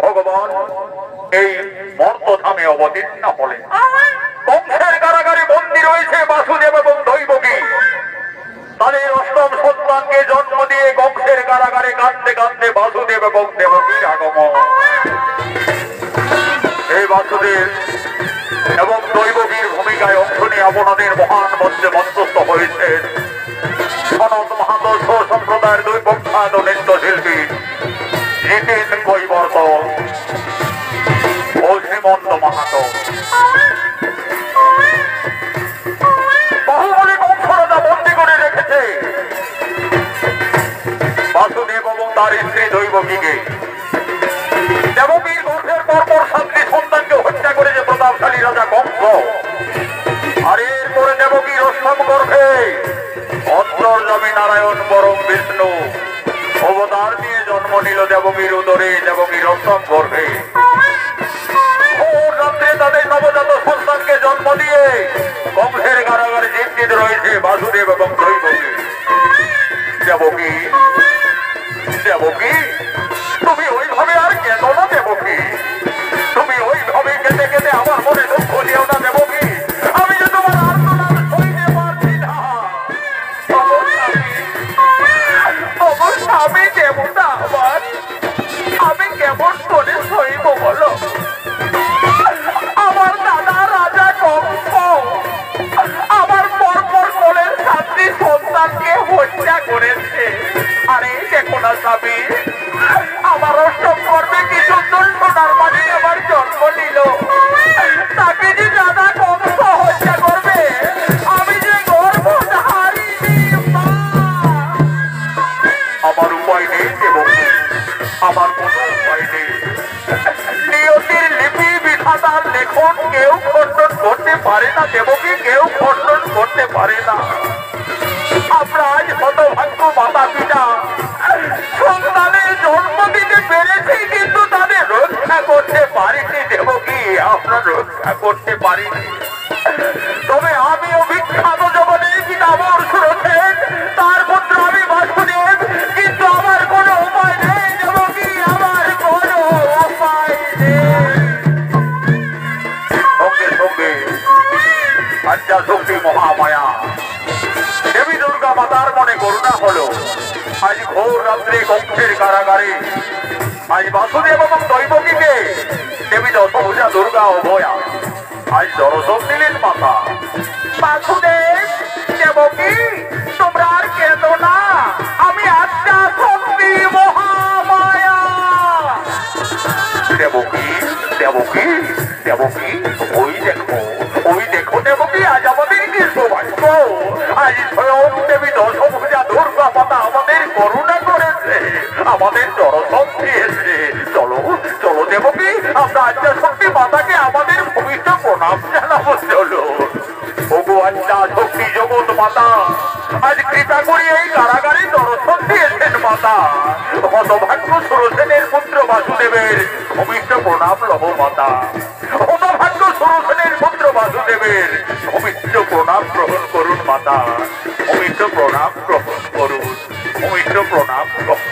ভগবান এই মর্তধামে অবতীর্ণ হলেন। কংসের কারাগারে বন্দী রয়েছে বাসুদেব এবং দৈবকী। তাদের অষ্টম সন্তানকে জন্ম দিয়ে কংসের কারাগারে কাঁদতে কাঁদতে বাসুদেব এবং দেবকীর আগমন। এই বাসুদেব এবং দৈবকীর ভূমিকায় অংশ নিয়ে আপনাদের মহান মঞ্চে মঞ্চস্থ হয়েছেন সনত মাহাতো সম্প্রদায়ের দুই প্রখ্যাত নৃত্যশিল্পী জিতেন কৈবর্ত ও শ্রীমন্ত মাহাতো। বাহুবলী কংসরাজা বন্দী করে রেখেছে বাসুদেব এবং তার স্ত্রী দৈবকীকে। দেবকীর গর্ভের পরপর 7টি সন্তানকে হত্যা করেছে প্রতাপশালী রাজা কংস। আর এরপরে দেবকীর অষ্টম গর্ভে অন্তর্যামী নারায়ণ পরম বিষ্ণু অবতার দিয়ে জন্ম নিল দেবকীর উদরে, দেবকীর অষ্টম গর্ভে। রাত্রে তাদের নবজাত সন্তানকে জন্ম দিয়ে কংসের কারাগারে জীবিত রয়েছে বাসুদেব এবং দৈবকী। দেবকী, দেবকী তুমি ওইভাবে আর কেঁদো না দেবকী, তুমি ওইভাবে কেঁদে কেঁদে আমার মনে দুঃখ দিও না দেবকী। আমি যে তোমার আর্তনাদ সইতে পারছি না। আমি দেবতা আমার, আমি কেমন করে সইব বলো? আমার দাদা রাজা কংস আমার পরপর কোলের 7টি সন্তানকে হত্যা করেছে। আরে দেখো না স্বামী, আমার অষ্টম গর্ভে কি সুন্দর সোনার মাঝে আমার জন্ম নিল, তাকে যে দাদা কংস হত্যা করবে, আমি যে গর্ভধারিণী মা। আমার উপায় নেই দেবকী, আমার কোনো উপায় নেই। নিয়তির লিপি বিধাতার লেখন কেউ খণ্ডন করতে পারে না দেবকী, কেউ খণ্ডন করতে পারে না। আমরা আজ হতভাগ্য মাতা পিতা সন্তানের জন্ম দিতে পেরেছি, কিন্তু তাদের রক্ষা করতে পারিনি দেবকী, আমরা রক্ষা করতে পারিনি। তবে আমিও বিখ্যাত জগতের পিতামহ সুরসেন, তার পুত্র আমি বাসুদেব, কিন্তু আমার কোনো উপায় নেই দেবকী, আমার কোনো উপায় নেই। সঙ্গে সঙ্গে আজ্ঞা শক্তি মহামায়া দেবী দুর্গা মাতার মনে করুণা হলো। আজ ঘোর রাত্রে কংসের কারাগারে আজ বাসুদেব এবং দৈবকীকে দেবী দশভুজা দুর্গা অভয়া আজ দর্শন দিলেন মাতা। বাসুদেব, দেবকী তোমরা আর কেঁদো না, আমি আজ্ঞা শক্তি মহামায়া। দেবকী, দেবকী, দেবকী ওই দেখো, ওই দেখো দেবকী, আজ আমাদের কি সৌভাগ্য, আজ স্বয়ং দেবী দশভুজা দুর্গা মাতা আমাদের করুণা করেছে, আমাদের দর্শন দিয়েছে। চলো চলো দেবকী, আমরা আজ্ঞা শক্তি মাতাকে আমাদের পবিত্র প্রণাম জানাবো। চলো ওগো আজ্ঞা শক্তি জগৎ মাতা, আজ কৃপা করি এই কারাগারে দর্শন দিয়েছেন মাতা। হতভাগ্য সুরসেনের পুত্র বাসুদেবের পবিত্র প্রণাম লহ মাতা। হতভাগ্য সুরসেনের পুত্র বাসুদেবের পবিত্র প্রণাম গ্রহণ করুন মাতা, পবিত্র প্রণাম গ্রহণ করুন, পবিত্র প্রণাম গ্রহণ।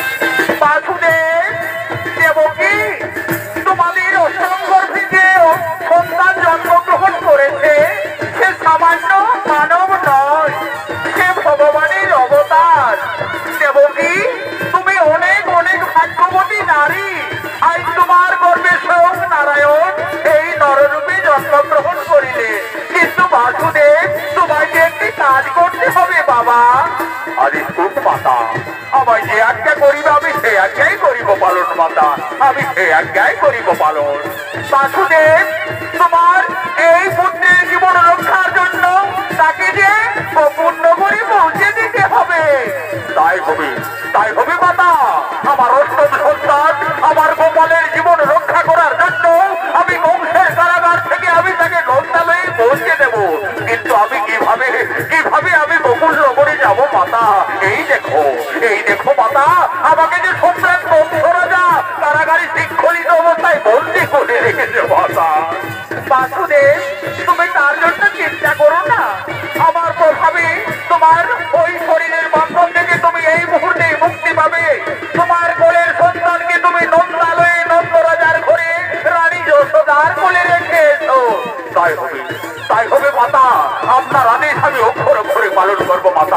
বাসুদেব, দেবকী তোমাদের অষ্টম গর্ভে যে সন্তান জন্মগ্রহণ করেছে, সে সামান্য মানব নয়, সে ভগবানের অবতার। দেবকী তুমি অনেক অনেক ভাগ্যবতী নারী, আজ তোমার গর্ভে স্বয়ং নারায়ণ এই নররূপে জন্মগ্রহণ করিলে। কিন্তু বাসুদেব তোমাকে একটি কাজ করতে হবে বাবা। আরে খুব মাতা, আমায় যে আজ্ঞা করিবে আমি সে আজ্ঞাই করিব পালন মাতা, আমি সে আজ্ঞাই করিব পালন। বাসুদেব তোমার এই পুত্রের জীবন রক্ষার জন্য তাকে যে পূর্ণ করে পৌঁছে দিতে হবে। তাই হবে, তাই হবে মাতা। আমার অষ্টম সন্তান আমার গোপালের জীবন রক্ষা করার জন্য আমি কংসের কারাগার থেকে আমি তাকে নন্দালয়ে পৌঁছে দেব। কিন্তু আমি কিভাবে কিভাবে আমি বকুল নগরে যাব মাতা? এই দেখো, এই দেখো মাতা, আমাকে যে সম্রাট কংস রাজা কারাগারে শৃঙ্খলিত অবস্থায় বন্দী করে রেখেছে মাতা। বাসুদেব তুমি তার জন্য চিন্তা করো না, আমার প্রভাবে তোমার ওই শরীরের বন্ধন থেকে তুমি এই মুহূর্তে মুক্তি পাবে। তোমার কোলের সন্তানকে তুমি নন্দালয়ে নন্দর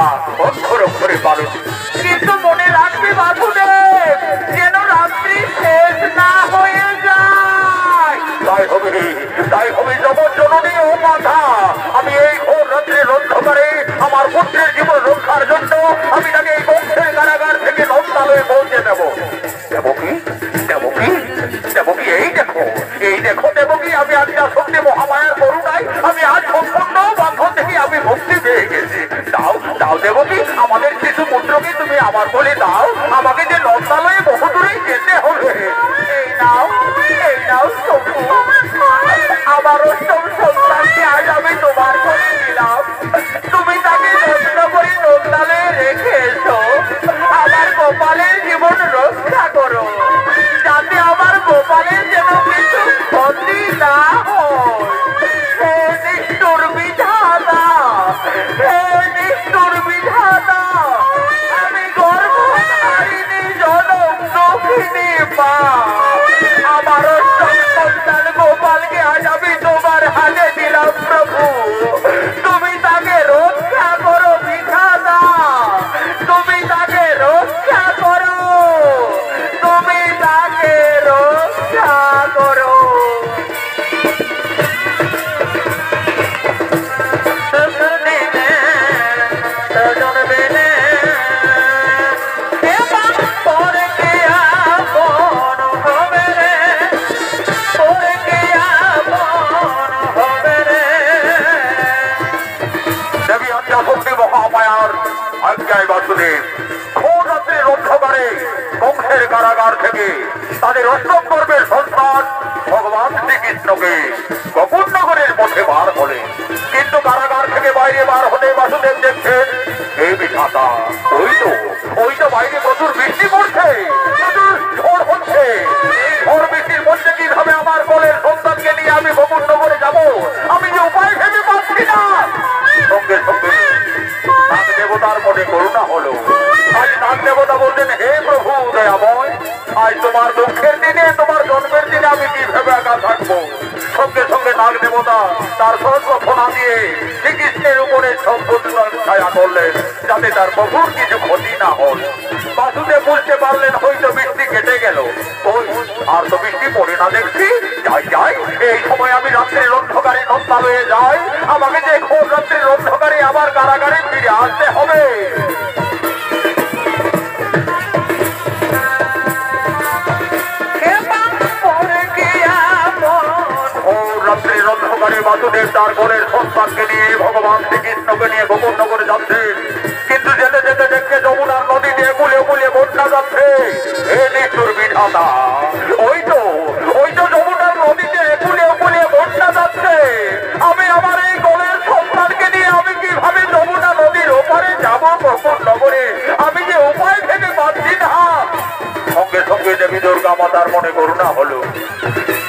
কথা অক্ষর অক্ষরে পালন। কিন্তু মনে রাখবে বাসুদেব, যেন রাত্রি শেষ না হয়ে যায়। তাই হবে জগৎজননী ও মাতা, আমি এই ঘোর রাত্রির অন্ধকারে আমার পুত্রের জীবন রক্ষার জন্য আমি তাকে এই বংশের কারাগার থেকে নন্দালয়ে পৌঁছে দেবো। দেবকী, এই দেখো দেবকী, আমি আদ্যা শক্তি মহামায়ার করুণায় আমি আজ সম্পূর্ণ বন্ধন থেকে আমি মুক্তি পেয়ে গেছি। দাও দেবকী, আমাদের শিশু পুত্রকে তুমি আমার বলে দাও, আমাকে যে নন্দালয়ে বহু দূরে যেতে হবে। এই নাও আমার অষ্টম সন্তানকে আজ আমি তোমার করে দিলাম। তুমি তাকে যত্ন করে নন্দালয়ে রেখে এসো, আমার গোপালের জীবন রক্ষা করো, যাতে আমার গোপালের যেন কিছু ক্ষতি না হয়। হে নিষ্ঠুর বিধাতা, আমি গর্ভধারিণী জনম দক্ষিণী মা, আমার সন্তান গোপালকে আজ আমি তোমার হাতে দিলাম। প্রভু, তুমি তাকে রক্ষা করো বিধাতা, তুমি তাকে রক্ষা করো, তুমি তাকে রক্ষা করো। বংশের কারাগার থেকে তাদের অষ্টম পর্বের সন্তান ভগবান শ্রীকৃষ্ণকে গোকুলনগরের পথে বার হলে, কিন্তু কারাগার থেকে বাইরে বার হতে বাসুদেব দেখছেন এই বিধাতা, ওই তো বাইরে প্রচুর বৃষ্টি পড়ছে, প্রচুর ঝড় হচ্ছে। এই ঝড় বৃষ্টির মধ্যে কিভাবে আমার কোলের সন্তানকে নিয়ে আমি গোকুলনগরে যাব, আমি যে উপায় ভেবে পাচ্ছি না। সঙ্গে সঙ্গে নাগ দেবতার মনে করুণা হলো। আজ নাগ দেবতা বললেন, হে প্রভু দয়াময়, আজ তোমার দুঃখের দিনে, তোমার জন্মের দিনে আমি কিভাবে একা থাকবো। সঙ্গে সঙ্গে নাগ দেবতা তার সর্বক্ষণা দিয়ে শ্রীকৃষ্ণের উপরে সম্পূর্ণ ছায়া করলেন, যাতে তার প্রভুর কিছু ক্ষতি না হয়। বাসুদেব বুঝতে পারলেন হয়তো বৃষ্টি কেটে গেল, আর তো বৃষ্টি পড়ে না দেখছি। যাই, এই সময় আমি রাত্রির অন্ধকারে নন্দালয়ে যাই, আমাকে যে ঘোর রাত্রির অন্ধকারে আবার কারাগারে ফিরে আসতে হবে। রাত্রির অন্ধকারে বাসুদেব তার কোলের সন্তানকে নিয়ে ভগবান শ্রীকৃষ্ণকে নিয়ে গোকুলনগরে যাচ্ছেন, কিন্তু যেতে যেতে দেখে যমুনার নদীতে কুলে কুলে বন্যা যাচ্ছে। হে নিষ্ঠুর বিধাতা, ওই তো যমুনার নদীতে কুলে কুলে বন্যা যাচ্ছে। আমি আমার এই কোলের সন্তানকে নিয়ে আমি কিভাবে যমুনা নদীর ওপারে যাব গোকুলনগরে, আমি যে উপায় ভেবে পাচ্ছি না। সঙ্গে সঙ্গে দেবী দুর্গা মাতার মনে করুণা হলো।